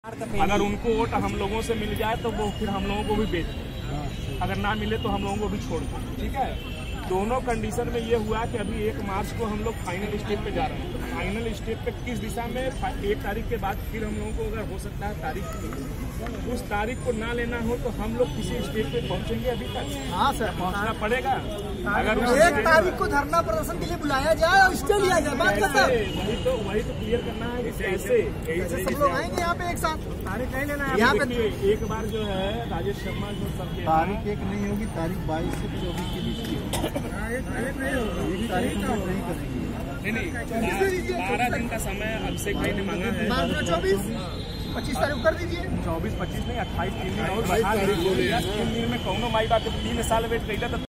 अगर उनको वोट हम लोगों से मिल जाए तो वो फिर हम लोगों को भी बेच दें, अगर ना मिले तो हम लोगों को भी छोड़ दें। ठीक है, दोनों कंडीशन में ये हुआ कि अभी 1 मार्च को हम लोग फाइनल स्टेप पे जा रहे हैं। तो फाइनल स्टेप पे किस दिशा में 1 तारीख के बाद फिर हम लोगों को अगर हो सकता है तारीख उस तारीख को ना लेना हो तो हम लोग किसी स्टेप पे पहुंचेंगे अभी तक। हाँ सर, पहुंचना पड़ेगा। अगर 1 तारीख को धरना प्रदर्शन के लिए बुलाया जाए और स्टे लिया जाए, बात करता वही तो क्लियर करना है। ऐसे सब लोग आएंगे यहाँ पे एक साथ, तारीख नहीं लेना है यहाँ पे। एक बार जो है राजेश शर्मा जो सबके तारीख 1 नहीं होगी, तारीख 22 से 24 के बीच की होगी। 1 तारीख हम लोग नहीं करेंगे। नहीं, 12 दिन का समय अभिषेक भाई ने मांगा है। 25 तारीख कर दीजिए। 24-25 नहीं, 28 3 दिन और बढ़ा 3 दिन में कौनो माई बात 3 साल वेट करेगा।